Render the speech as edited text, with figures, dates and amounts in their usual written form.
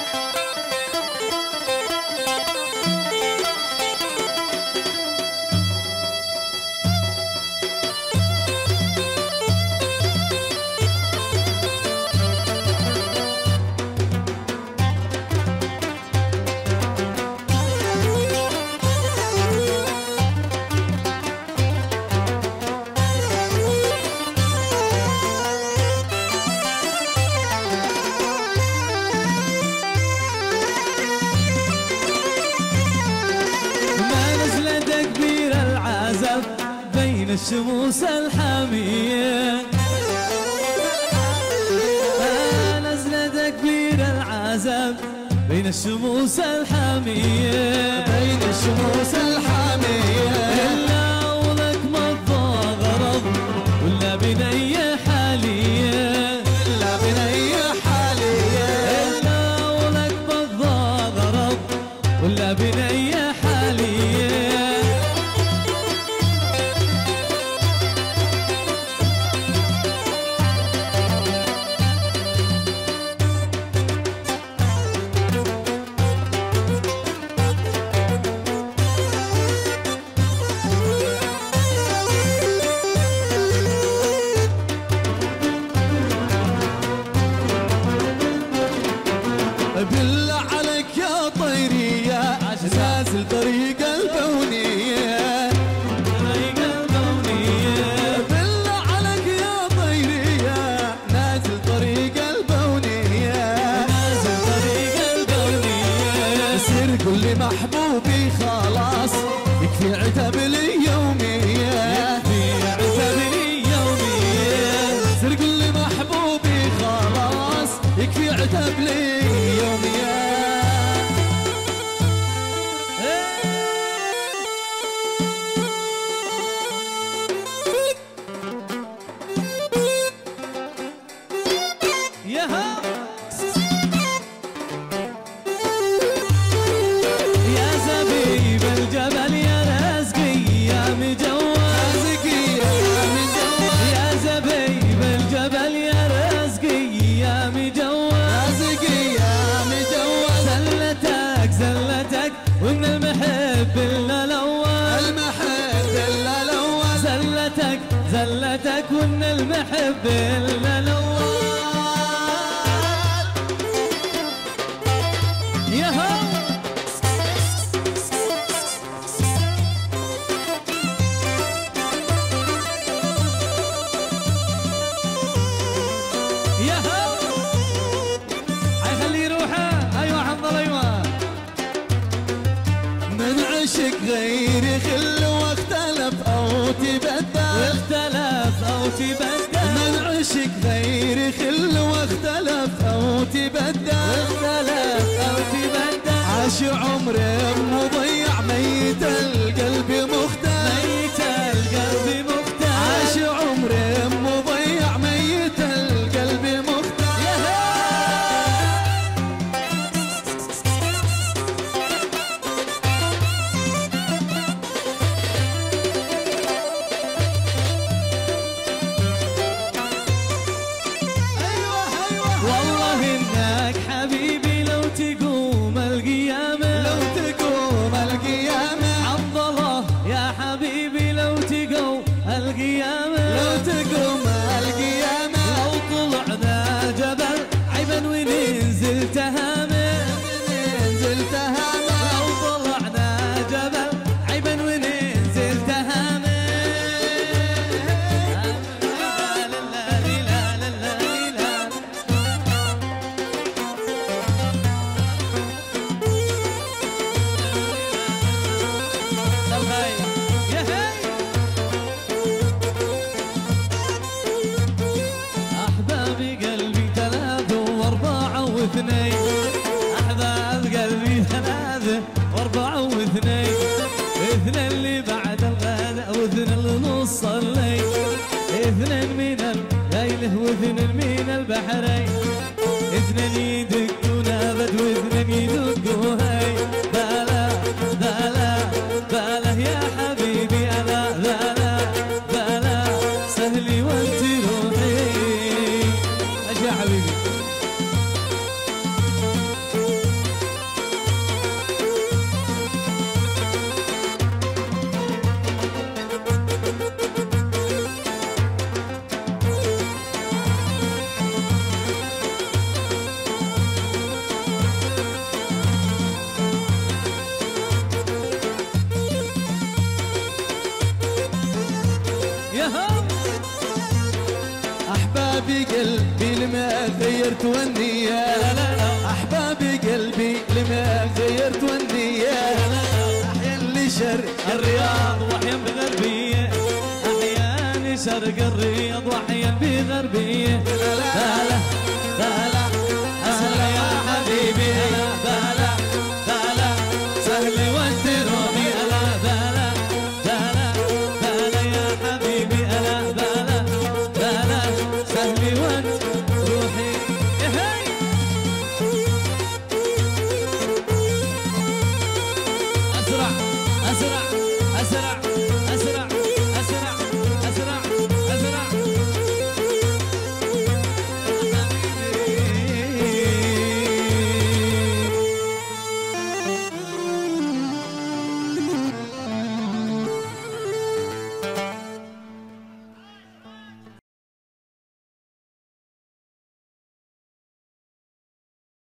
بين الشموس الحامية نزل تكبير العزب بين الشموس الحامية بين الشموس الحامية إلا ولك مضى غرض ولا بني حالية إلا بني حالية إلا ولك مضى غرض ولا بني حالية بالله عليك يا طيرية نازل طريق البونية طريق البونية بالله عليك يا طيرية نازل طريق البونية نازل طريق البونية سير قول لي محبوبي خلاص يكفي عتب لي يومية يكفي عتب لي يومية سير قول لي محبوبي خلاص يكفي عتب لي يومية ياها يا زبيب الجبل يا رزقي يا مجوز يا زبيب الجبل يا رزقي يا مجوز زلتك وان المحب الا الاول زلتك وان المحب الا الاول ياها ياها حيخلي روحه ايوه حنظل ايوه من عشق غيري خل واختلف او تبدل من عشق غيري خل واختلف او تبدل عاش عمري مضيع ميت القلب مختل عاش عمري مضيع ميت القلب مختل والله انك حبيبي لو تقوم القيامة سافرت والنية